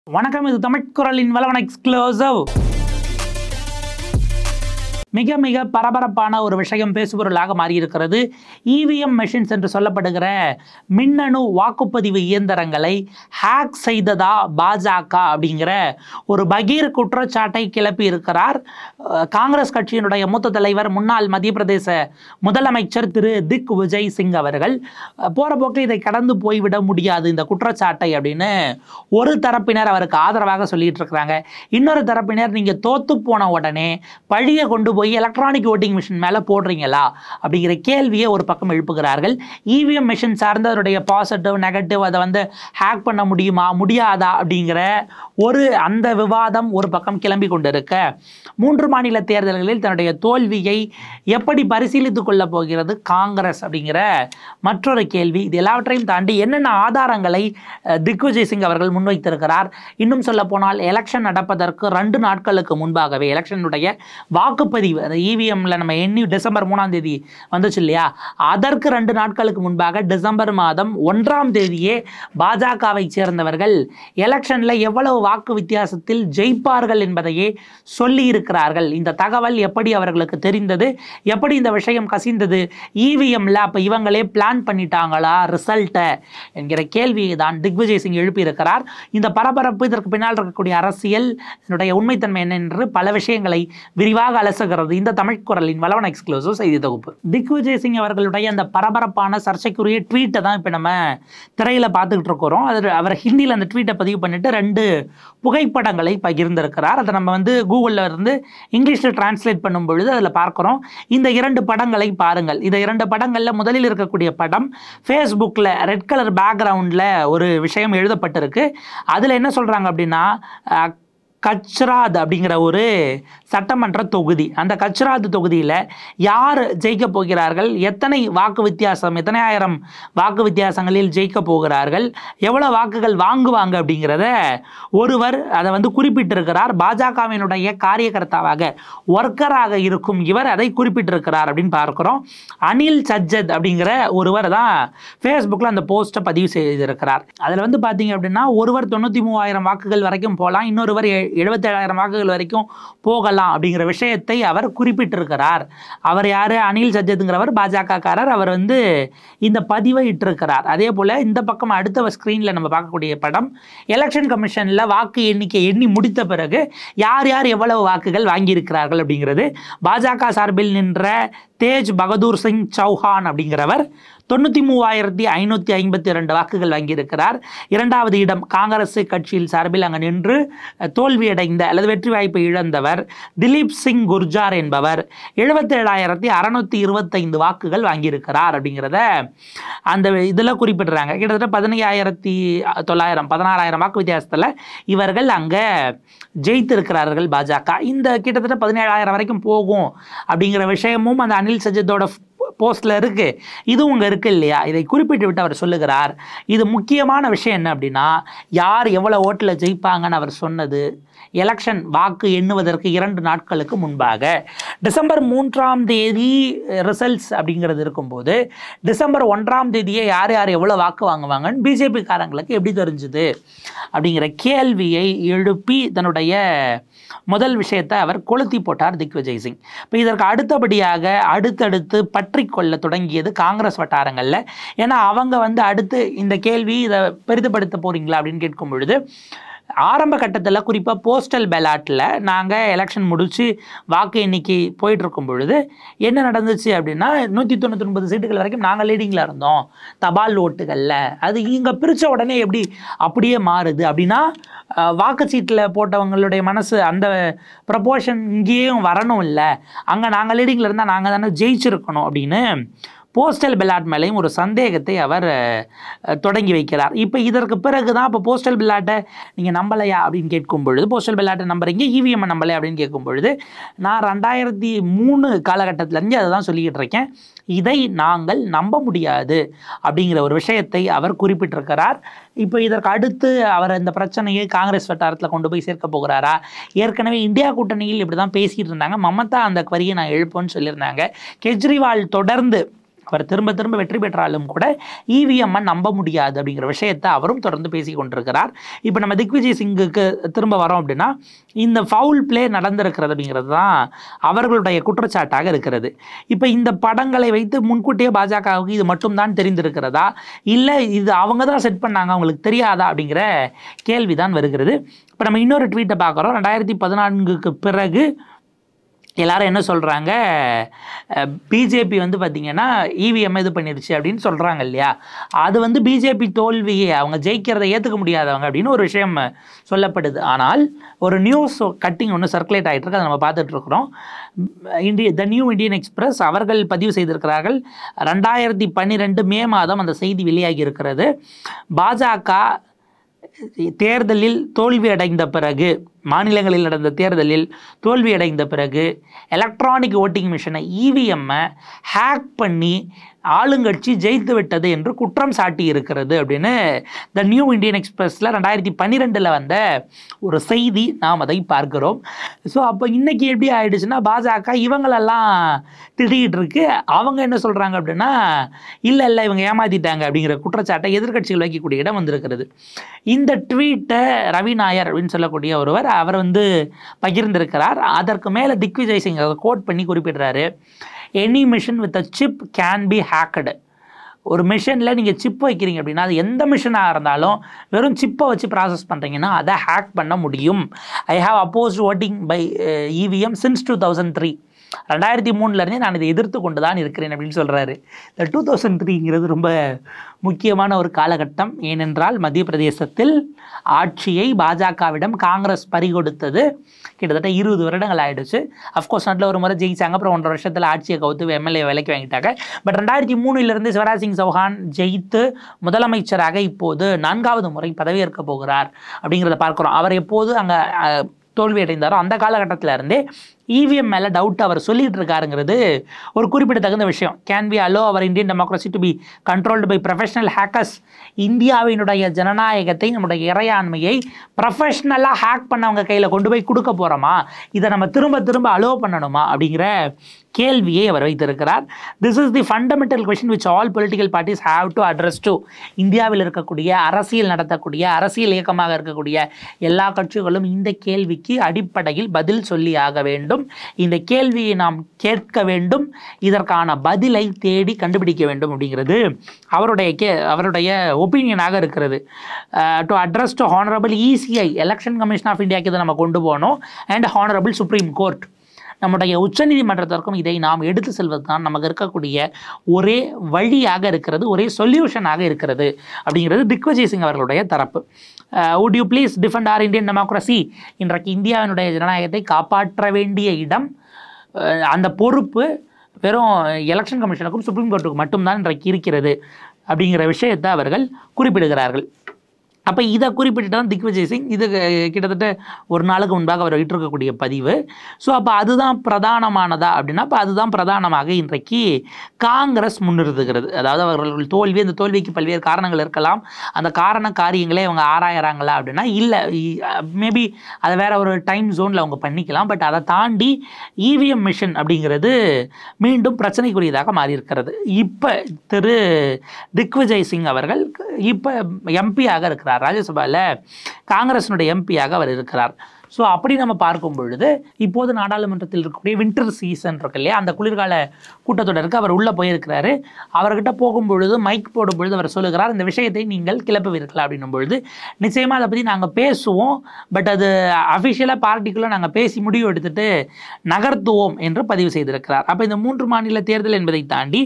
வணக்கம், இது தமிழ் குரலின் வளவன் எக்ஸ்க்ளூசிவ். மிக மிக பரபரப்பான ஒரு விஷயம் பேசுபொருளாக மாறியிருக்கிறது. இவிஎம் மெஷின்ஸ் என்று சொல்லப்படுகிற மின்னணு வாக்குப்பதிவு இயந்திரங்களை ஹேக் செய்ததா பாஜக அப்படிங்கிற ஒரு பகீர் குற்றச்சாட்டை கிளப்பி இருக்கிறார் காங்கிரஸ் கட்சியினுடைய மூத்த தலைவர், முன்னாள் மத்திய பிரதேச முதலமைச்சர் திரு திக் விஜய் சிங் அவர்கள். போற போக்கில் இதை கடந்து போய்விட முடியாது இந்த குற்றச்சாட்டை அப்படின்னு ஒரு தரப்பினர் அவருக்கு ஆதரவாக சொல்லிட்டு இருக்கிறாங்க. இன்னொரு தரப்பினர் நீங்க தோத்து போன உடனே பழியை கொண்டு போய் எலக்ட்ரானிக் ஓட்டிங் மிஷின் மேலே போடுறீங்களா அப்படிங்கிற கேள்வியை ஒரு பக்கம் எழுப்புகிறார்கள். இவிஎம் மிஷின் சார்ந்த அதனுடைய பாசிட்டிவ் நெகட்டிவ் அதை ஹேக் பண்ண முடியுமா முடியாதா அப்படிங்கிற அந்த விவாதம் ஒரு பக்கம் கிளம்பி கொண்டிருக்க, 3 மாநில தேர்தல்களில் தன்னுடைய தோல்வியை எப்படி பரிசீலித்துக் கொள்ளப் போகிறது காங்கிரஸ் அப்படிங்கிற மற்றொரு கேள்வி. இது எல்லாவற்றையும் தாண்டி என்னென்ன ஆதாரங்களை திக்விஜய் சிங் அவர்கள் முன்வைத்திருக்கிறார். இன்னும் சொல்ல போனால் எலெக்ஷன் நடப்பதற்கு 2 நாட்களுக்கு முன்பாகவே எலெக்ஷனுடைய வாக்குப்பதிவு அந்த இவிஎம்ல நம்ம எண்ணி டிசம்பர் 3ஆம் தேதி வந்துச்சு இல்லையா, அதற்கு 2 நாட்களுக்கு முன்பாக டிசம்பர் மாதம் 1ஆம் தேதியே பாஜகவை சேர்ந்தவர்கள் எலெக்ஷன்ல எவ்வளவு வாக்கு வித்தியாசத்தில் ஜெயிப்பார்கள் என்பதையே சொல்லி இருக்கிறார்கள். இந்த தகவல் எப்படி அவர்களுக்கு தெரிந்தது, எப்படி இந்த விஷயம் கசிந்தது, இவிஎம்ல அப்ப இவங்களே பிளான் பண்ணிட்டாங்களா ரிசல்ட்டை என்கிற கேள்வியை தான் திக்விஜய் சிங் எழுப்பியிருக்கிறார். இந்த பரபரப்பு, இதற்கு பின்னால் இருக்கக்கூடிய அரசியல், இதனுடைய உண்மைத்தன்மை என்ன என்று பல விஷயங்களை விரிவாக அலசுகிறது இந்த தமிழ் குரலின் வளவன் எக்ஸ்க்ளூசிவ் செய்தி தொகுப்பு. திக்விஜய் சிங் அவர்களுடைய அந்த பரபரப்பான சர்ச்சைக்குரிய ட்வீட்டை தான் இப்போ நம்ம திரையில பார்த்துக்கிட்டு இருக்கிறோம். அது அவர் ஹிந்தியில் அந்த ட்வீட்டை பதிவு பண்ணிட்டு 2 புகைப்படங்களை பகிர்ந்திருக்கிறார். அதை நம்ம கூகுளில் இருந்து இங்கிலீஷில் டிரான்ஸ்லேட் பண்ணும் பொழுது அதில் பார்க்குறோம். இந்த 2 படங்களை பாருங்கள். இந்த 2 படங்களில் முதலில் இருக்கக்கூடிய படம் ஃபேஸ்புக்கில் ரெட் கலர் பேக்ரவுண்டில் ஒரு விஷயம் எழுதப்பட்டிருக்கு. அதில் என்ன சொல்கிறாங்க அப்படின்னா, கச்ராத் அப்படிங்கிற ஒரு சட்டமன்ற தொகுதி, அந்த கச்ராத் தொகுதியில் யார் ஜெயிக்க போகிறார்கள், எத்தனை வாக்கு வித்தியாசம், எத்தனை ஆயிரம் வாக்கு வித்தியாசங்களில் ஜெயிக்க போகிறார்கள், எவ்வளோ வாக்குகள் வாங்குவாங்க அப்படிங்கிறத ஒருவர் அதை குறிப்பிட்டிருக்கிறார். பாஜகவினுடைய காரியகர்த்தாவாக ஒர்க்கராக இருக்கும் இவர் அதை குறிப்பிட்டிருக்கிறார் அப்படின்னு பார்க்குறோம். அனில் சஜ்ஜத் அப்படிங்கிற ஒருவர் தான் ஃபேஸ்புக்கில் அந்த போஸ்ட்டை பதிவு செய்திருக்கிறார். அதில் பார்த்தீங்க அப்படின்னா, ஒருவர் 93,000 வாக்குகள் வரைக்கும் போகலாம், இன்னொருவர் 77,000 வாக்குகள் வரைக்கும் போகலாம் அப்படிங்கிற விஷயத்தை அவர் குறிப்பிட்டிருக்கிறார். அவர் யாரு? அனில் சஜ்ஜத்ங்கிறவர் பாஜக காரர். அவர் இந்த பதிவை இட்டிருக்கிறார். அதே போல இந்த பக்கம் அடுத்த ஸ்கிரீன்ல நம்ம பார்க்கக்கூடிய படம் எலெக்ஷன் கமிஷன்ல வாக்கு எண்ணிக்கை எண்ணி முடித்த பிறகு யார் யார் எவ்வளவு வாக்குகள் வாங்கியிருக்கிறார்கள் அப்படிங்கிறது. பாஜக சார்பில் நின்ற தேஜ் பகதூர் சிங் சௌஹான் அப்படிங்கிறவர் 93,552 வாக்குகள் வாங்கியிருக்கிறார். 2வது இடம் காங்கிரஸ் கட்சியில் சார்பில் அங்கு நின்று தோல்வியடைந்த அல்லது வெற்றி வாய்ப்பை இழந்தவர் திலீப் சிங் குர்ஜார் என்பவர் 77,625 வாக்குகள் வாங்கியிருக்கிறார் அப்படிங்கிறத அந்த இதில் குறிப்பிடுறாங்க. கிட்டத்தட்ட 15,900 16,000 வாக்கு வித்தியாசத்தில் இவர்கள் அங்கே ஜெயித்திருக்கிறார்கள் பாஜக. இந்த கிட்டத்தட்ட 17,000 வரைக்கும் போகும் அப்படிங்கிற விஷயமும் அந்த அனில் சஜ்ஜத்தோட போஸ்ட்ல இருக்கு. இதுவும் இங்கே இருக்கு இல்லையா? இதை குறிப்பிட்டு விட்டு அவர் சொல்லுகிறார். இது முக்கியமான விஷயம் என்ன அப்படின்னா, யார் எவ்வளோ ஓட்டில் ஜெயிப்பாங்கன்னு அவர் சொன்னது எலெக்ஷன் வாக்கு எண்ணுவதற்கு 2 நாட்களுக்கு முன்பாக டிசம்பர் 3ஆம் தேதி ரிசல்ட்ஸ் அப்படிங்கிறது இருக்கும்போது டிசம்பர் 1ஆம் தேதியே யார் யார் எவ்வளோ வாக்கு வாங்குவாங்கன்னு பிஜேபி காரங்களுக்கு எப்படி தெரிஞ்சுது அப்படிங்கிற கேள்வியை எழுப்பி தன்னுடைய முதல் விஷயத்தை அவர் கொளுத்தி போட்டார் திக்விஜய் சிங். இப்போ இதற்கு அடுத்தபடியாக அடுத்தடுத்து பற்றி கொள்ள தொடங்கியது காங்கிரஸ் வட்டாரங்களில். ஏன்னா அவங்க அடுத்து இந்த கேள்வி இதை பெரிதுபடுத்த போறீங்களா அப்படின்னு கேட்கும் பொழுது, ஆரம்ப கட்டத்தில் குறிப்பாக போஸ்டல் பேலாட்டில் நாங்கள் எலெக்ஷன் முடித்து வாக்கு எண்ணிக்கை போயிட்டுருக்கும் பொழுது என்ன நடந்துச்சு அப்படின்னா, 199 சீட்டுகள் வரைக்கும் நாங்கள் லீடிங்கில் இருந்தோம் தபால் ஓட்டுகளில். அது இங்கே பிரித்த உடனே எப்படி அப்படியே மாறுது அப்படின்னா, வாக்குச்சீட்டில் போட்டவங்களுடைய மனசு அந்த ப்ரப்போர்ஷன் இங்கேயும் வரணும் இல்லை, அங்கே நாங்கள் லீடிங்கில் இருந்தால் நாங்கள் தானே ஜெயிச்சிருக்கணும் அப்படின்னு போஸ்டல் பேலாட் மேலேயும் ஒரு சந்தேகத்தை அவர் தொடங்கி வைக்கிறார். இப்போ இதற்கு பிறகு தான் இப்போ போஸ்டல் பேலாட்டை நீங்கள் நம்பலையா அப்படின்னு கேட்கும் பொழுது, போஸ்டல் பேலாட்டை நம்புறீங்க, இவிஎம் நம்பலை அப்படின்னு கேட்கும் பொழுது, நான் 2003 காலகட்டத்திலேருந்து அதை தான் சொல்லிக்கிட்டு இருக்கேன், இதை நாங்கள் நம்ப முடியாது அப்படிங்கிற ஒரு விஷயத்தை அவர் குறிப்பிட்டிருக்கிறார். இப்போ இதற்கு அடுத்து அவர் இந்த பிரச்சனையை காங்கிரஸ் வட்டாரத்தில் கொண்டு போய் சேர்க்க போகிறாரா? ஏற்கனவே இந்தியா கூட்டணியில் இப்படி தான் பேசிகிட்டு இருந்தாங்க. மமதா அந்த வரியை நான் எழுப்போன்னு சொல்லியிருந்தாங்க. கெஜ்ரிவால் தொடர்ந்து அவர் திரும்ப திரும்ப வெற்றி பெற்றாலும் கூட இவிஎம்மை நம்ப முடியாது அப்படிங்கிற விஷயத்தை அவரும் தொடர்ந்து பேசி கொண்டிருக்கிறார். இப்போ நம்ம திக்விஜய் சிங்குக்கு திரும்ப வரோம் அப்படின்னா, இந்த ஃபவுல் பிளே நடந்திருக்கிறது அப்படிங்கிறது தான் அவர்களுடைய குற்றச்சாட்டாக இருக்கிறது. இப்போ இந்த படங்களை வைத்து முன்கூட்டியே பாஜகவுக்கு இது மட்டும்தான் தெரிந்திருக்கிறதா, இல்லை இது அவங்க தான் செட் பண்ணாங்க அவங்களுக்கு தெரியாதா அப்படிங்கிற கேள்வி தான் வருகிறது. இப்போ நம்ம இன்னொரு ட்வீட்டை பார்க்குறோம். 2014க்கு பிறகு எல்லாரும் என்ன சொல்கிறாங்க, பிஜேபி வந்து பார்த்திங்கன்னா இவிஎம் இது பண்ணிடுச்சு அப்படின்னு சொல்கிறாங்க இல்லையா. அது வந்து பிஜேபி தோல்வியை அவங்க ஜெயிக்கிறதை ஏற்றுக்க முடியாதவங்க அப்படின்னு ஒரு விஷயம் சொல்லப்படுது. ஆனால் ஒரு நியூஸ் கட்டிங் ஒன்று சர்க்குலேட் ஆகிட்டு இருக்கு, அதை நம்ம பார்த்துட்ருக்குறோம். த நியூ இந்தியன் எக்ஸ்பிரஸ் அவர்கள் பதிவு செய்திருக்கிறார்கள். 2012 மே மாதம் அந்த செய்தி வெளியாகி இருக்கிறது. பாஜக தேர்தலில் தோல்வி அடைந்த பிறகு, மாநிலங்களில் நடந்த தேர்தலில் தோல்வி அடைந்த பிறகு எலக்ட்ரானிக் ஓட்டிங் மிஷினை இவிஎம்மை ஹேக் பண்ணி ஆளுங்கட்சி ஜெயித்து விட்டது என்று குற்றம் சாட்டி இருக்கிறது அப்படின்னு த நியூ இந்தியன் எக்ஸ்பிரஸில் 2012 வந்த ஒரு செய்தி நாம் அதை பார்க்கிறோம். ஸோ அப்போ இன்றைக்கி எப்படி ஆயிடுச்சுன்னா, பாஜக இவங்களெல்லாம் திட்டிகிட்டு இருக்கு. அவங்க என்ன சொல்கிறாங்க அப்படின்னா, இல்லை இவங்க ஏமாற்றிட்டாங்க அப்படிங்கிற குற்றச்சாட்டை எதிர்க்கட்சிகள் வைக்கக்கூடிய இடம் வந்திருக்கிறது. இந்த ட்வீட்டை ரவி நாயர் அப்படின்னு சொல்லக்கூடிய ஒருவர் அவர் வந்து பகிர்ந்திருக்கிறார். அதற்கு மேலே திக்விஜய் சிங் அதை கோட் பண்ணி குறிப்பிடுறாரு. Any machine with a chip can be hacked. ஒரு மிஷினில் நீங்கள் சிப் வைக்கிறீங்க அப்படின்னா, அது எந்த மிஷினாக இருந்தாலும் வெறும் சிப்பை வச்சு ப்ராசஸ் பண்ணுறீங்கன்னா அதை ஹேக் பண்ண முடியும். I have opposed voting by EVM since 2003. 2003 நான் இதை எதிர்த்து கொண்டு தான் இருக்கிறேன் அப்படின்னு சொல்கிறாரு. இந்த 2003ங்கிறது ரொம்ப முக்கியமான ஒரு காலகட்டம். ஏனென்றால் மத்திய பிரதேசத்தில் ஆட்சியை பாஜகவிடம் காங்கிரஸ் பறிகொடுத்தது கிட்டத்தட்ட 20 வருடங்கள் ஆகிடுச்சு. அஃப்கோர்ஸ் நாட்டில் ஒரு முறை ஜெயிச்சாங்க, அப்புறம் 1.5 வருஷத்தில் ஆட்சியை கவுத்து எம்எல்ஏ விலைக்கு வாங்கிட்டாங்க. பட் 2003 சிவராஜ் சிங் சௌஹான் ஜெயித்து முதலமைச்சராக இப்போது 4வது முறை பதவியேற்க போகிறார் அப்படிங்கிறத பார்க்குறோம். அவர் எப்போது அங்கே தோல்வி அடைந்தாரோ அந்த காலகட்டத்தில் இருந்தே இவிஎம் மேலே டவுட் அவர் சொல்லிட்டு இருக்காருங்கிறது ஒரு குறிப்பிடத்தகுந்த விஷயம். Can we allow our Indian democracy to be controlled by professional hackers. இந்தியாவினுடைய ஜனநாயகத்தை, நம்முடைய இறையாண்மையை ப்ரொஃபஷ்னலாக ஹேக் பண்ணவங்க கையில் கொண்டு போய் கொடுக்க போகிறோமா, இதை நம்ம திரும்ப திரும்ப அலோ பண்ணணுமா அப்படிங்கிற கேள்வியை அவர் வைத்திருக்கிறார். This is the fundamental question which all political parties have to address to. இந்தியாவில் இருக்கக்கூடிய அரசியல் நடத்தக்கூடிய அரசியல் இயக்கமாக இருக்கக்கூடிய எல்லா கட்சிகளும் இந்த கேள்விக்கு அடிப்படையில் பதில் சொல்லி ஆக வேண்டும். இந்த கேள்வியை நாம் கேட்க வேண்டும், இதற்கான பதிலை தேடி கண்டுபிடிக்க வேண்டும் அப்படிங்கிறது அவருடைய ஒப்பீனியனாக இருக்கிறது. To address to honourable ECI, election commission of இந்தியாவுக்கு இதை நம்ம கொண்டு போனோம், அண்ட் ஹானரபிள் சுப்ரீம் கோர்ட், நம்முடைய உச்சநீதிமன்றத்திற்கும் இதை நாம் எடுத்து செல்வது தான் நமக்கு இருக்கக்கூடிய ஒரே வழியாக இருக்கிறது, ஒரே சொல்யூஷனாக இருக்கிறது அப்படிங்கிறது திக்விஜய் சிங் அவர்களுடைய தரப்பு. would you please defend our Indian democracy? இன்றைக்கு இந்தியாவினுடைய ஜனநாயகத்தை காப்பாற்ற வேண்டிய இடம், அந்த பொறுப்பு வெறும் எலெக்ஷன் கமிஷனுக்கும் சுப்ரீம் கோர்ட்டுக்கும் மட்டும்தான் இன்றைக்கு இருக்கிறது அப்படிங்கிற விஷயத்தை அவர்கள் குறிப்பிடுகிறார்கள். அப்போ இதை குறிப்பிட்டு தான் திக்விஜய் சிங், இது கிட்டத்தட்ட ஒரு நாளுக்கு முன்பாக அவர் விட்டிருக்கக்கூடிய பதிவு. ஸோ அப்போ அதுதான் பிரதானமானதா அப்படின்னா, அப்போ அதுதான் பிரதானமாக இன்றைக்கு காங்கிரஸ் முன்னிறுத்துகிறது. அதாவது அவர்கள் தோல்வி, அந்த தோல்விக்கு பல்வேறு காரணங்கள் இருக்கலாம், அந்த காரியங்களே அவங்க ஆராயறாங்களா அப்படின்னா இல்லை, மேபி அதை வேற ஒரு டைம் ஜோனில் அவங்க பண்ணிக்கலாம். பட் அதை தாண்டி இவிஎம் மிஷின் அப்படிங்கிறது மீண்டும் பிரச்சனைக்குரியதாக மாறியிருக்கிறது. இப்போ திரு திக்விஜய் சிங் அவர்கள் இப்போ எம்பியாக இருக்கிறார், ராஜ்யசபாவில் காங்கிரஸினுடைய எம்பியாக அவர் இருக்கிறார். ஸோ அப்படி நம்ம பார்க்கும் பொழுது இப்போது நாடாளுமன்றத்தில் இருக்கக்கூடிய வின்டர் சீசன் இருக்கு இல்லையா, அந்த குளிர்கால கூட்டத்தொடருக்கு அவர் உள்ளே போயிருக்கிறாரு. அவர்கிட்ட போகும்பொழுது மைக் போடும் பொழுது அவர் சொல்லுகிறார், இந்த விஷயத்தை நீங்கள் கிளப்புவீர்களா அப்படின்னும் பொழுது, நிச்சயமாக அதை பற்றி நாங்கள் பேசுவோம், பட் அது அஃபிஷியலாக பார்ட்டிக்குள்ளே நாங்கள் பேசி முடிவு எடுத்துட்டு நகர்த்துவோம் என்று பதிவு செய்திருக்கிறார். அப்போ இந்த 3 மாநில தேர்தல் என்பதை தாண்டி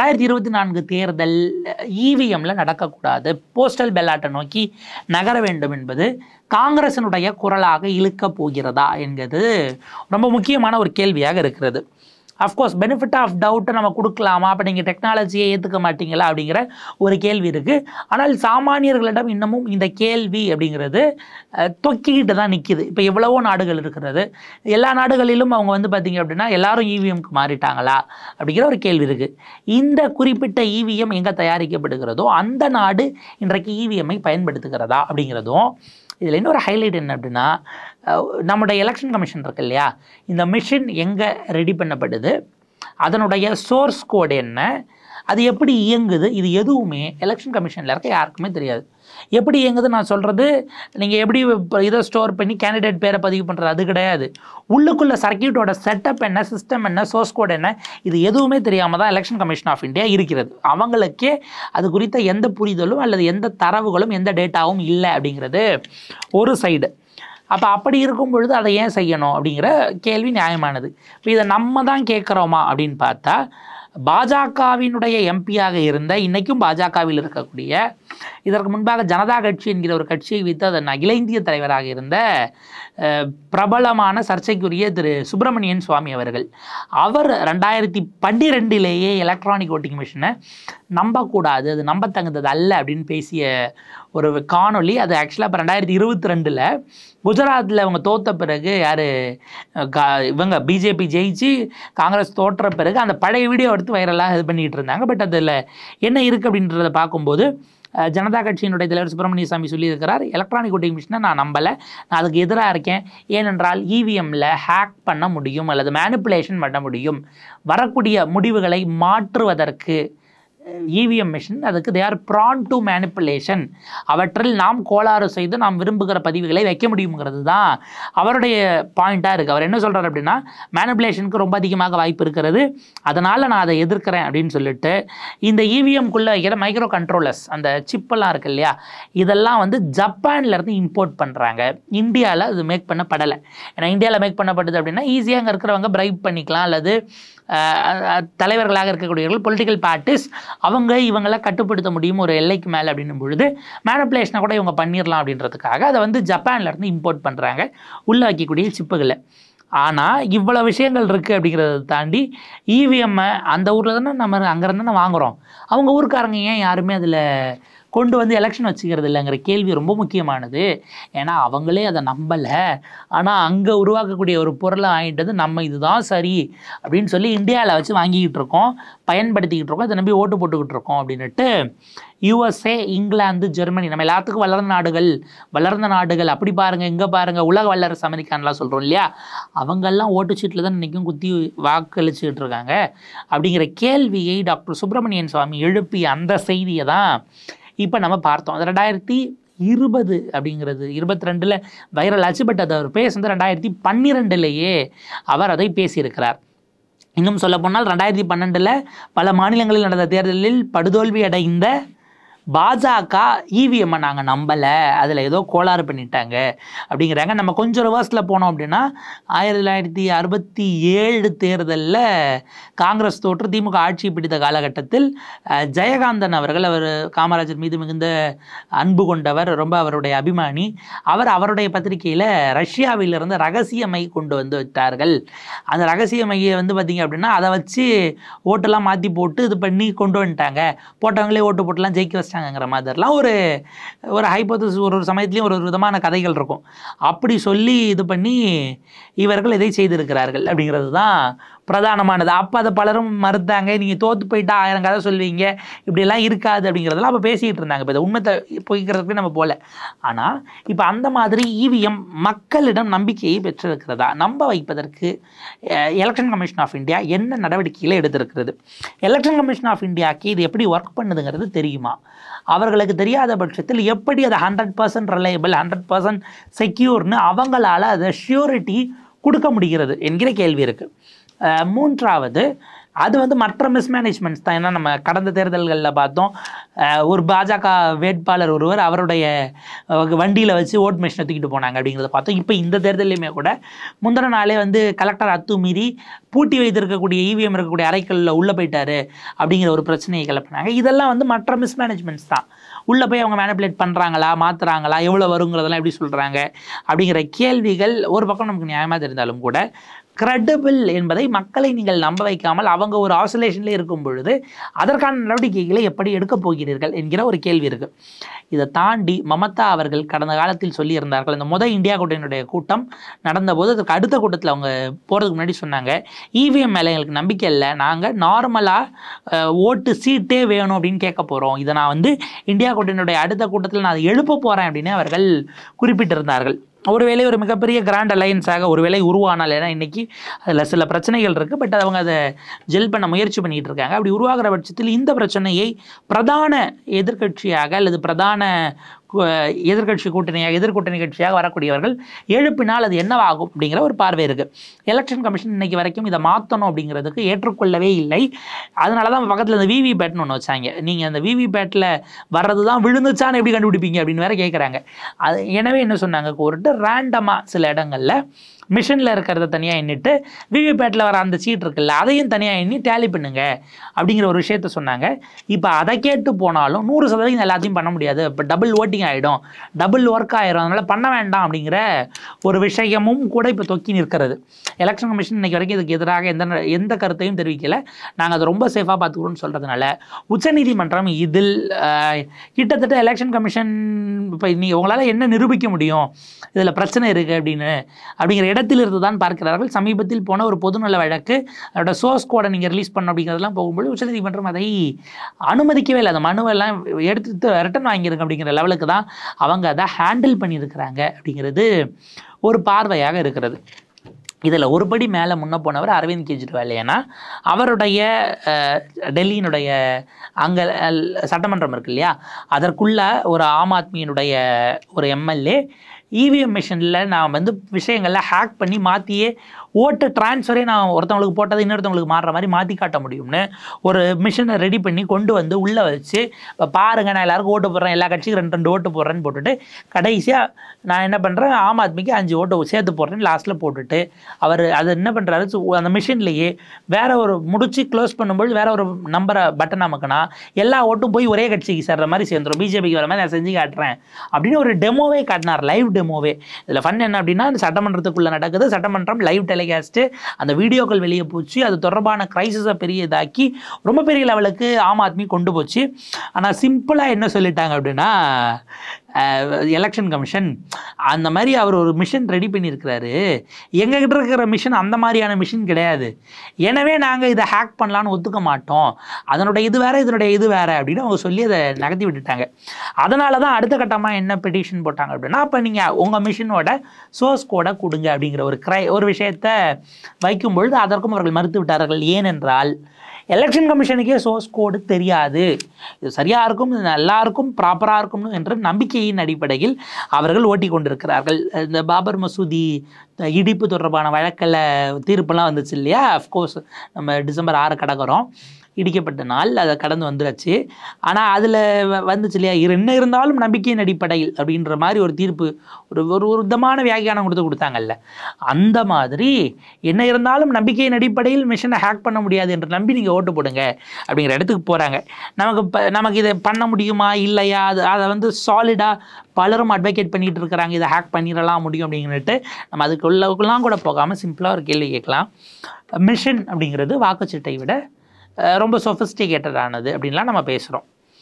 2024 தேர்தல் இவிஎம்மில் நடக்கக்கூடாது, போஸ்டல் பெல்லாட்டை நோக்கி நகர வேண்டும் என்பது காங்கிரசினுடைய குரலாக இழுக்க போகிறதா என்கிறது ரொம்ப முக்கியமான ஒரு கேள்வியாக இருக்கிறது. அஃப்கோர்ஸ் பெனிஃபிட் ஆஃப் டவுட்டை நம்ம கொடுக்கலாமா, அப்போ நீங்கள் டெக்னாலஜியை ஏற்றுக்க மாட்டீங்களா அப்படிங்கிற ஒரு கேள்வி இருக்குது. ஆனால் சாமானியர்களிடம் இன்னமும் இந்த கேள்வி அப்படிங்கிறது தொக்கிக்கிட்டு தான் நிற்கிது. இப்போ எவ்வளவோ நாடுகள் இருக்கிறது, எல்லா நாடுகளிலும் அவங்க வந்து பார்த்திங்க அப்படின்னா எல்லாரும் இவிஎம்க்கு மாறிட்டாங்களா அப்படிங்கிற ஒரு கேள்வி இருக்குது. இந்த குறிப்பிட்ட இவிஎம் எங்கே தயாரிக்கப்படுகிறதோ அந்த நாடு இன்றைக்கு இவிஎம்ஐ பயன்படுத்துகிறதா அப்படிங்கிறதும். இதில் இன்னொரு ஹைலைட் என்ன அப்படின்னா, நம்முடைய எலெக்ஷன் கமிஷன் இருக்கு இல்லையா, இந்த மிஷின் எங்கே ரெடி பண்ணப்படுது, அதனுடைய சோர்ஸ் கோடு என்ன, அது எப்படி இயங்குது, இது எதுவுமே எலெக்ஷன் கமிஷனில் இருக்க யாருக்குமே தெரியாது. எப்படி இயங்குது நான் சொல்கிறது, நீங்கள் எப்படி இதை ஸ்டோர் பண்ணி கேண்டிடேட் பேரை பதிவு பண்ணுறது அது கிடையாது. உள்ளுக்குள்ள சர்க்கியூட்டோட செட்டப் என்ன, சிஸ்டம் என்ன, சோர்ஸ் கோட் என்ன, இது எதுவுமே தெரியாமல் தான் எலெக்ஷன் கமிஷன் ஆஃப் இந்தியா இருக்கிறது. அவங்களுக்கே அது குறித்த எந்த புரிதலும் அல்லது எந்த தரவுகளும் எந்த டேட்டாவும் இல்லை அப்படிங்கிறது ஒரு சைடு. அப்போ அப்படி இருக்கும் பொழுது அதை ஏன் செய்யணும் அப்படிங்கிற கேள்வி நியாயமானது. இப்போ இதை நம்ம தான் கேட்குறோமா அப்படின்னு பார்த்தா, பாஜகவினுடைய எம்பியாக இருந்த, இன்றைக்கும் பாஜகவில் இருக்கக்கூடிய, இதற்கு முன்பாக ஜனதா கட்சி என்கிற ஒரு கட்சியை வைத்து அதன் அகில இந்திய தலைவராக இருந்த பிரபலமான சர்ச்சைக்குரிய திரு சுப்பிரமணியன் சுவாமி அவர்கள், அவர் 2012 எலக்ட்ரானிக் ஓட்டிங் மிஷினை நம்பக்கூடாது, அது நம்பத்தகுந்தது அல்ல அப்படின்னு பேசிய ஒரு காணொலி. அது ஆக்சுவலாக இப்போ 2022 குஜராத்தில் அவங்க தோற்ற பிறகு, யார் இவங்க பிஜேபி ஜெயிச்சு காங்கிரஸ் தோற்ற பிறகு அந்த பழைய வீடியோ எடுத்து வைரலாக இது பண்ணிகிட்டு இருந்தாங்க. பட் அதில் என்ன இருக்குது அப்படின்றத பார்க்கும்போது, ஜனதா கட்சியினுடைய தலைவர் சுப்பிரமணிய சாமி சொல்லியிருக்கிறார், எலக்ட்ரானிக் ஓட்டிங் மிஷினை நான் நம்பலை, நான் அதுக்கு எதிராக இருக்கேன். ஏனென்றால் இவிஎம்மில் ஹேக் பண்ண முடியும் அல்லது மேனிப்புலேஷன் பண்ண முடியும், வரக்கூடிய முடிவுகளை மாற்றுவதற்கு இவிஎம் மிஷின் அதுக்கு they are prone to manipulation, அவற்றில் நாம் கோளாறு செய்து நாம் விரும்புகிற பதிவுகளை வைக்க முடியுங்கிறது தான் அவருடைய பாயிண்ட்டாக இருக்குது. அவர் என்ன சொல்கிறார் அப்படின்னா, மேனிப்புலேஷனுக்கு ரொம்ப அதிகமாக வாய்ப்பு இருக்கிறது, அதனால் நான் அதை எதிர்க்கிறேன் அப்படின்னு சொல்லிட்டு, இந்த இவிஎம்குள்ளே வைக்கிற மைக்ரோ கண்ட்ரோலர்ஸ், அந்த சிப்பெல்லாம் இருக்குது இல்லையா, இதெல்லாம் வந்து ஜப்பான்லேருந்து இம்போர்ட் பண்ணுறாங்க, இந்தியாவில் அது மேக் பண்ணப்படலை. ஏன்னா இந்தியாவில் மேக் பண்ணப்பட்டது அப்படின்னா ஈஸியாக அங்கே இருக்கிறவங்க பிரைப் பண்ணிக்கலாம், அல்லது தலைவர்களாக இருக்கக்கூடியவர்கள் பொலிட்டிக்கல் பார்ட்டிஸ் அவங்க இவங்களை கட்டுப்படுத்த முடியும் ஒரு எல்லைக்கு மேலே அப்படின்னும் பொழுது மேனிப்புலேஷனை கூட இவங்க பண்ணிடலாம் அப்படின்றதுக்காக அதை வந்து ஜப்பான்லேருந்து இம்போர்ட் பண்ணுறாங்க உள்ளே வைக்கக்கூடிய சிப்புகளை. ஆனால் இவ்வளோ விஷயங்கள் இருக்குது அப்படிங்கிறத தாண்டி இவிஎம்மை அந்த ஊரில் தானே நம்ம அங்கேருந்து தானே வாங்குகிறோம், அவங்க ஊருக்காரங்க ஏன் யாருமே அதில் கொண்டு வந்து எலெக்ஷன் வச்சுக்கிறது இல்லைங்கிற கேள்வி ரொம்ப முக்கியமானது. ஏன்னா அவங்களே அதை நம்பலை, ஆனால் அங்கே உருவாக்கக்கூடிய ஒரு பொருளை வாங்கிட்டது நம்ம இதுதான் சரி அப்படின்னு சொல்லி இந்தியாவில் வச்சு வாங்கிக்கிட்டு இருக்கோம், பயன்படுத்திக்கிட்டு இருக்கோம், இதை நம்பி ஓட்டு போட்டுக்கிட்டு இருக்கோம் அப்படின்ட்டு யூஎஸ்ஏ, இங்கிலாந்து, ஜெர்மனி, நம்ம எல்லாத்துக்கும் வளர்ந்த நாடுகள் அப்படி பாருங்கள், இங்கே பாருங்கள், உலக வல்லரசு அமெரிக்கான்லாம் சொல்கிறோம் இல்லையா, அவங்கெல்லாம் ஓட்டுச்சீட்டில் தான் இன்றைக்கும் குத்தி வாக்களிச்சுக்கிட்டு இருக்காங்க அப்படிங்கிற கேள்வியை டாக்டர் சுப்பிரமணியன் சுவாமி எழுப்பிய அந்த செய்தியை தான் இப்போ நம்ம பார்த்தோம். அது 2020 அப்படிங்கிறது 22 வைரல் ஆச்சு. பட் அது அவர் பேசுனது 2012 அவர் அதை பேசியிருக்கிறார். இன்னும் சொல்ல போனால் 2012 பல மாநிலங்களில் நடந்த தேர்தலில் படுதோல்வி அடைந்த பாஜக இவிஎம்மை நாங்கள் நம்பலை, அதில் ஏதோ கோளாறு பண்ணிட்டாங்க அப்படிங்கிறாங்க. நம்ம கொஞ்சம் ரிவர்ஸில் போனோம் அப்படின்னா 1967 தேர்தலில் காங்கிரஸ் தோற்று திமுக ஆட்சி பிடித்த காலகட்டத்தில் ஜெயகாந்தன் அவர்கள், அவர் காமராஜர் மீது மிகுந்த அன்பு கொண்டவர், ரொம்ப அவருடைய அபிமானி, அவருடைய பத்திரிகையில் ரஷ்யாவிலிருந்து ரகசிய மை கொண்டு வந்து விட்டார்கள். அந்த ரகசிய மையை வந்து பார்த்திங்க அப்படின்னா அதை வச்சு ஓட்டெல்லாம் மாற்றி போட்டு இது பண்ணி கொண்டு வந்துட்டாங்க, போட்டவங்களே ஓட்டு போட்டுலாம் ஜெயிக்க வச்சிட்டாங்கிற மாதிரிலாம் ஒரு ஹைபோதசிஸ் ஒரு சமயத்துலேயும் ஒரு விதமான கதைகள் இருக்கும். அப்படி சொல்லி இது பண்ணி இவர்கள் இதை செய்திருக்கிறார்கள் அப்படிங்கிறது தான் பிரதானமானது. அப்போ அதை பலரும் மறுத்தாங்க, நீங்கள் தோற்று போயிட்டா 1000 கதை சொல்வீங்க, இப்படியெல்லாம் இருக்காது அப்படிங்கிறதெல்லாம் அப்போ பேசிக்கிட்டு இருந்தாங்க. இப்போ இதை உண்மை போய்க்கிறதுக்கு நம்ம போகல. ஆனால் இப்போ அந்த மாதிரி இவிஎம் மக்களிடம் நம்பிக்கையை பெற்றிருக்கிறதா, நம்ப வைப்பதற்கு எலெக்ஷன் கமிஷன் ஆஃப் இந்தியா என்ன நடவடிக்கைகளை எடுத்திருக்கிறது, எலெக்ஷன் கமிஷன் ஆஃப் இந்தியாவுக்கு இது எப்படி ஒர்க் பண்ணுதுங்கிறது தெரியுமா, அவர்களுக்கு தெரியாத பட்சத்தில் எப்படி அதை 100% ரிலையபிள் 100% செக்யூர்னு அவங்களால அதை ஷியூரிட்டி கொடுக்க முடிகிறது என்கிற கேள்வி இருக்குது. மூன்றாவது, அது வந்து மற்ற மிஸ்மேனேஜ்மெண்ட்ஸ் தான். ஏன்னா நம்ம கடந்த தேர்தல்களில் பார்த்தோம், ஒரு பாஜக வேட்பாளர் ஒருவர் அவருடைய வண்டியில் வச்சு ஓட் மிஷினை தூக்கிட்டு போனாங்க அப்படிங்கிறத பார்த்தோம். இப்போ இந்த தேர்தலையுமே கூட முந்தின நாளே வந்து கலெக்டர் அத்துமீறி பூட்டி வைத்திருக்கக்கூடிய இவிஎம் இருக்கக்கூடிய அறைகளில் உள்ளே போயிட்டாரு அப்படிங்கிற ஒரு பிரச்சனையை கிளப்பினாங்க. இதெல்லாம் வந்து மற்ற மிஸ்மேனேஜ்மெண்ட்ஸ் தான். உள்ளே போய் அவங்க மேனிப்புலேட் பண்ணுறாங்களா, மாற்றுறாங்களா, எவ்வளோ வருங்கிறதெல்லாம் எப்படி சொல்கிறாங்க அப்படிங்கிற கேள்விகள் ஒரு பக்கம் நமக்கு நியாயமாக தெரிந்தாலும் கூட, கிரெடிபிள் என்பதை மக்களை நீங்கள் நம்ப வைக்காமல் அவங்க ஒரு ஆசோலேஷன்லேயே இருக்கும் பொழுது அதற்கான நடவடிக்கைகளை எப்படி எடுக்கப் போகிறீர்கள் என்கிற ஒரு கேள்வி இருக்குது. இதை தாண்டி மமதா அவர்கள் கடந்த காலத்தில் சொல்லியிருந்தார்கள், இந்த இந்தியா கூட்டணியுடைய கூட்டம் நடந்தபோது அதற்கு அடுத்த கூட்டத்தில் அவங்க போகிறதுக்கு முன்னாடி சொன்னாங்க, இவிஎம் மேலே எங்களுக்கு நம்பிக்கை இல்லை, நாங்கள் நார்மலாக ஓட்டு சீட்டே வேணும் அப்படின்னு கேட்க போகிறோம், இதை நான் வந்து இந்தியா கூட்டணியுடைய அடுத்த கூட்டத்தில் நான் அதை எழுப்ப போகிறேன் அப்படின்னு அவர்கள் குறிப்பிட்டிருந்தார்கள். ஒருவேளை ஒரு மிகப்பெரிய கிராண்ட் அலையன்ஸாக ஒருவேளை உருவானால், ஏன்னா இன்றைக்கி அதில் சில பிரச்சனைகள் இருக்குது, பட் அவங்க அதை ஜெல் பண்ண முயற்சி பண்ணிகிட்டு இருக்காங்க. அப்படி உருவாகிற பட்சத்தில் இந்த பிரச்சனையை பிரதான எதிர்க்கட்சியாக அல்லது பிரதான எதிர்கட்சி கூட்டணியாக எதிர்கூட்டணி கட்சியாக வரக்கூடியவர்கள் எழுப்பினால் அது என்னவாகும் அப்படிங்கிற ஒரு பார்வை இருக்குது. எலெக்ஷன் கமிஷன் இன்னைக்கு வரைக்கும் இதை மாற்றணும் அப்படிங்கிறதுக்கு ஏற்றுக்கொள்ளவே இல்லை. அதனால தான் பக்கத்தில் இந்த விவிபேட்னு ஒன்று வச்சாங்க. நீங்கள் அந்த விவிபேட்டில் வர்றது தான் விழுந்துச்சான்னு எப்படி கண்டுபிடிப்பீங்க அப்படின்னு வேறு கேட்குறாங்க. அது எனவே என்ன சொன்னாங்க, ஒரு ரேண்டமாக சில இடங்களில் மிஷினில் இருக்கிறத தனியாக எண்ணிட்டு விவிபேட்டில் வர அந்த சீட் இருக்குல்ல அதையும் தனியாக எண்ணி டேலி பண்ணுங்க அப்படிங்கிற ஒரு விஷயத்த சொன்னாங்க. இப்போ அதை கேட்டு போனாலும் 100% எல்லாத்தையும் பண்ண முடியாது, இப்போ டபுள் ஓட்டிங் ஆகிடும், டபுள் ஒர்க் ஆகிடும், அதனால் பண்ண வேண்டாம் அப்படிங்கிற ஒரு விஷயமும் கூட இப்போ தொக்கி நிற்கிறது. எலெக்ஷன் கமிஷன் இன்றைக்கி வரைக்கும் இதுக்கு எதிராக எந்த கருத்தையும் தெரிவிக்கலை. நாங்கள் அதை ரொம்ப சேஃபாக பார்த்துக்கிறோன்னு சொல்கிறதுனால உச்சநீதிமன்றம் இதில் கிட்டத்தட்ட எலெக்ஷன் கமிஷன் இப்போ உங்களால் என்ன நிரூபிக்க முடியும் இதில் பிரச்சனை இருக்குது அப்படிங்கிற இடத்திலிருந்து தான் பார்க்கிறார்கள். சமீபத்தில் போன ஒரு பொதுநல வழக்கு அதோட சோர்ஸ் கோடை நீங்கள் ரிலீஸ் பண்ண அப்படிங்கிறதெல்லாம் போகும்போது உச்சநீதிமன்றம் அதை அனுமதிக்கவே இல்லை. அந்த மனுவெல்லாம் எடுத்து ரிட்டன் வாங்கியிருக்க அப்படிங்கிற லெவலுக்கு தான் அவங்க அதை ஹேண்டில் பண்ணியிருக்கிறாங்க அப்படிங்கிறது ஒரு பார்வையாக இருக்கிறது. இதில் ஒருபடி மேலே முன்ன போனவர் அரவிந்த் கெஜ்ரிவால். ஏன்னா அவருடைய டெல்லியினுடைய அங்கே சட்டமன்றம் இருக்கு இல்லையா, அதற்குள்ள ஒரு ஆம் ஆத்மியினுடைய ஒரு எம்எல்ஏ இவிஎம் மிஷினில் நான் வந்து விஷயங்களில் ஹேக் பண்ணி மாற்றியே ஓட்டு டிரான்ஸ்ஃபரே நான் ஒருத்தவங்களுக்கு போட்டதை இன்னொருத்தவங்களுக்கு மாறுற மாதிரி மாற்றி காட்ட முடியும்னு ஒரு மிஷினை ரெடி பண்ணி கொண்டு வந்து உள்ளே வச்சு, இப்போ பாருங்கள் நான் எல்லாருக்கும் ஓட்டு போடுறேன், எல்லா கட்சிக்கும் 2 ஓட்டு போடுறேன்னு போட்டுட்டு கடைசியாக நான் என்ன பண்ணுறேன், ஆம் ஆத்மிக்கு 5 ஓட்டு சேர்த்து போடுறேன்னு லாஸ்ட்டில் போட்டுட்டு அவர் அது என்ன பண்ணுறாரு, அந்த மிஷின்லேயே வேற ஒரு முடிச்சு க்ளோஸ் பண்ணும்போது வேற ஒரு நம்பரை பட்டன் நமக்குனா எல்லா ஓட்டும் போய் ஒரே கட்சிக்கு சேர்ற மாதிரி சேர்ந்துடும், பிஜேபிக்கு வர மாதிரி நான் செஞ்சு காட்டுறேன் அப்படின்னு ஒரு டெமோவே காட்டினார், லைவ் டெமோவே. இதில் ஃபன் என்ன அப்படின்னா, அந்த சட்டமன்றத்துக்குள்ளே நடக்குது, சட்டமன்றம் லைவ் டெலிகாஸ்ட்டு, அந்த வீடியோக்கள் வெளியே போச்சு, அது தொடர்பான கிரைசிஸை பெரிய இதாக்கி ரொம்ப பெரிய லெவலுக்கு ஆம் ஆத்மி கொண்டு போச்சு. ஆனால் சிம்பிளாக என்ன சொல்லிட்டாங்க அப்படின்னா, எலெக்ஷன் கமிஷன் அந்த மாதிரி அவர் ஒரு மிஷின் ரெடி பண்ணியிருக்கிறாரு, எங்ககிட்ட இருக்கிற மிஷின் அந்த மாதிரியான மிஷின் கிடையாது, எனவே நாங்கள் இதை ஹேக் பண்ணலான்னு ஒத்துக்க மாட்டோம், அதனுடைய இது வேறு இதனுடைய இது வேறு அப்படின்னு அவங்க சொல்லி அதை நகர்த்தி விட்டுட்டாங்க. அதனால தான் அடுத்த கட்டமாக என்ன பெட்டிஷன் போட்டாங்க அப்படின்னா, அப்போ நீங்கள் உங்கள் மிஷினோட சோர்ஸ் கோடை கொடுங்க அப்படிங்கிற ஒரு விஷயத்தை வைக்கும்பொழுது அதற்கும் அவர்கள் மறுத்து விட்டார்கள். ஏனென்றால் எலெக்ஷன் கமிஷனுக்கே சோர்ஸ் கோடு தெரியாது, இது சரியாக இருக்கும், இது எல்லாருக்கும் ப்ராப்பராக இருக்கும் என்ற நம்பிக்கையின் அடிப்படையில் அவர்கள் ஓட்டி கொண்டிருக்கிறார்கள். இந்த பாபர் மசூதி இடிப்பு தொடர்பான வழக்கில் தீர்ப்பெல்லாம் வந்துச்சு இல்லையா, அஃப்கோர்ஸ் நம்ம டிசம்பர் 6 கடக்கிறோம், இடிக்கப்பட்ட நாள் அதை கடந்து வந்துடுச்சு. ஆனால் அதில் வந்துச்சு இல்லையா, என்ன இருந்தாலும் நம்பிக்கையின் அடிப்படையில் அப்படின்ற மாதிரி ஒரு தீர்ப்பு ஒரு விதமான வியாக்கியானம் கொடுத்தாங்கல்ல, அந்த மாதிரி என்ன இருந்தாலும் நம்பிக்கையின் அடிப்படையில் மிஷினை ஹேக் பண்ண முடியாது என்று நம்பி நீங்கள் ஓட்டு போடுங்க அப்படிங்கிற இடத்துக்கு போகிறாங்க. நமக்கு இதை பண்ண முடியுமா இல்லையா, அதை வந்து சாலிடாக பலரும் அட்வொகேட் பண்ணிகிட்டு இருக்கிறாங்க, இதை ஹேக் பண்ணிடலாம் முடியும் அப்படின்னுட்டு நம்ம அதுக்குள்ளலாம் கூட போகாமல் சிம்பிளாக ஒரு கேள்வி கேட்கலாம். மிஷின் அப்படிங்கிறது வாக்குச்சீட்டை விட ரொம்ப சொஃபிஸ்டிகேட்டடானது அப்படின்லாம் நம்ம பேசுகிறோம்.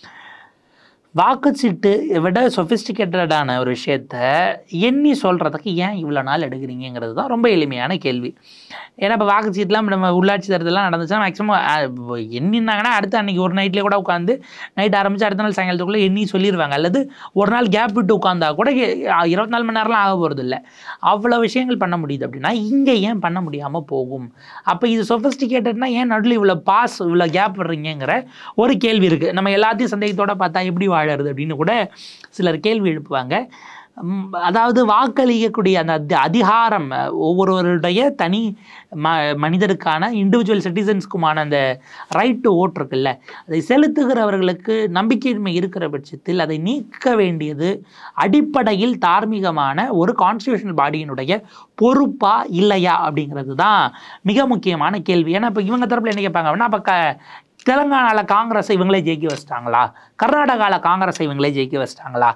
வாக்குச்சீட்டு விட சொஃபிஸ்டிகேட்டடான ஒரு விஷயத்த எண்ணி சொல்கிறதுக்கு ஏன் இவ்வளோ நாள் எடுக்கிறீங்கிறது தான் ரொம்ப எளிமையான கேள்வி. ஏன்னா இப்போ வாக்குச்சீட்டுலாம் நம்ம உள்ளாட்சி தேர்தலாம் நடந்துச்சுன்னா மேக்ஸிமம் எண்ணினாங்கன்னா அடுத்து அன்றைக்கி ஒரு நைட்லேயே கூட உட்காந்து நைட் ஆரம்பித்து அடுத்த நாள் சாயங்காலத்துக்குள்ளே எண்ணி சொல்லிடுவாங்க, அல்லது ஒரு நாள் கேப் விட்டு உட்காந்தா கூட 24 மணி நேரம்லாம் ஆக போகிறது இல்லை, அவ்வளோ விஷயங்கள் பண்ண முடியுது. அப்படின்னா இங்கே ஏன் பண்ண முடியாமல் போகும்? அப்போ இது சொஃபிஸ்டிகேட்டட்னா ஏன் நடுவில் இவ்வளோ இவ்வளோ கேப் விடுறீங்கிற ஒரு கேள்வி இருக்குது. நம்ம எல்லாத்தையும் சந்தேகத்தோடு பார்த்தா எப்படி வாழறது அப்படின்னு கூட சிலர் கேள்வி எழுப்புவாங்க. அதாவது வாக்களிக்கக்கூடிய அந்த அதிகாரம் ஒவ்வொருவருடைய தனி மனிதருக்கான இண்டிவிஜுவல் சிட்டிசன்ஸ்க்குமான அந்த ரைட் டு ஓட் இருக்குல்ல, அதை செலுத்துகிறவர்களுக்கு நம்பிக்கையின்மை இருக்கிற பட்சத்தில் அதை நீக்க வேண்டியது அடிப்படையில் தார்மீகமான ஒரு கான்ஸ்டியூஷனல் பாடியினுடைய பொறுப்பா இல்லையா அப்படிங்கிறது தான் மிக முக்கியமான கேள்வி. ஏன்னா இப்போ இவங்க தரப்பில் என்ன கேட்பாங்க அப்படின்னா, அப்போ தெலுங்கானாவில் காங்கிரஸை இவங்களே ஜெயிக்க வச்சிட்டாங்களா, கர்நாடகாவில் காங்கிரஸை இவங்களே ஜெயிக்க வச்சிட்டாங்களா,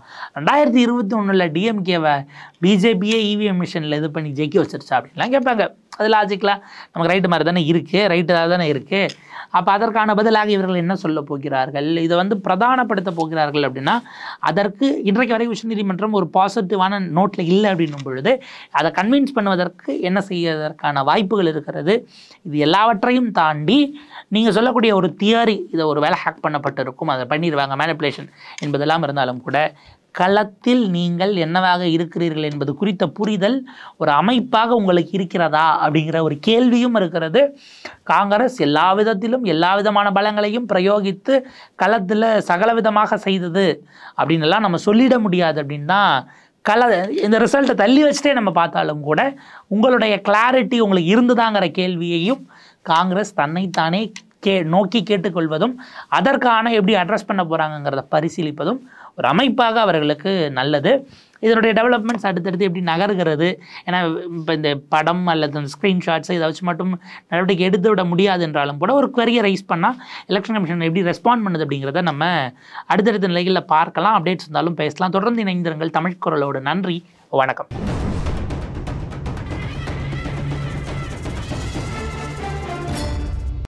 2021 டிஎம்கேவை பிஜேபியே இவிஎம் மிஷனில் இது பண்ணி ஜெயிக்க வச்சிருச்சா அப்படின்லாம் கேட்பாங்க. அது லாஜிக்கலாக நமக்கு ரைட்டு மாதிரி தானே இருக்குது, ரைட்டாக தானே இருக்குது. அப்போ அதற்கான பதிலாக இவர்கள் என்ன சொல்ல போகிறார்கள், இதை வந்து பிரதானப்படுத்த போகிறார்கள் அப்படின்னா, அதற்கு இன்றைக்கு வரை உச்சநீதிமன்றம் ஒரு பாசிட்டிவான நோட்டில் இல்லை அப்படின்னும் பொழுது அதை கன்வின்ஸ் பண்ணுவதற்கு என்ன செய்வதற்கான வாய்ப்புகள் இருக்கிறது. இது எல்லாவற்றையும் தாண்டி நீங்கள் சொல்லக்கூடிய ஒரு தியரி, இதை ஒரு வேலை ஹேக் பண்ணப்பட்டிருக்கும், அதை பண்ணிடுவாங்க மேனிப்புலேஷன் என்பதெல்லாம் இருந்தாலும் கூட களத்தில் நீங்கள் என்னவாக இருக்கிறீர்கள் என்பது குறித்த புரிதல் ஒரு அமைப்பாக உங்களுக்கு இருக்கிறதா அப்படிங்கிற ஒரு கேள்வியும் இருக்கிறது. காங்கிரஸ் எல்லா விதத்திலும் எல்லா விதமான பலங்களையும் பிரயோகித்து களத்தில் சகலவிதமாக செய்தது அப்படின்னுலாம் நம்ம சொல்லிட முடியாது. அப்படின்னா இந்த ரிசல்ட்டை தள்ளி வச்சுட்டே நம்ம பார்த்தாலும் கூட உங்களுடைய கிளாரிட்டி உங்களுக்கு இருந்துதாங்கிற கேள்வியையும் காங்கிரஸ் தன்னைத்தானே நோக்கி கேட்டுக்கொள்வதும் அதற்கான எப்படி அட்ரஸ் பண்ண போகிறாங்கங்கிறத பரிசீலிப்பதும் ஒரு அமைப்பாக அவர்களுக்கு நல்லது. இதனுடைய டெவலப்மெண்ட்ஸ் அடுத்தடுத்து எப்படி நகர்கிறது, ஏன்னா இப்போ இந்த படம் அல்லது அந்த ஸ்க்ரீன்ஷாட்ஸ் இதை வச்சு மட்டும் நடவடிக்கை எடுத்து விட முடியாது என்றாலும் கூட ஒரு குவரியை ரைஸ் பண்ணால் எலெக்ஷன் கமிஷன் எப்படி ரெஸ்பாண்ட் பண்ணுது அப்படிங்கிறத நம்ம அடுத்தடுத்த நிலைகளில் பார்க்கலாம். அப்டேட்ஸ் இருந்தாலும் பேசலாம். தொடர்ந்து இணைந்திருங்கள் தமிழ் குரலோடு. நன்றி, வணக்கம்.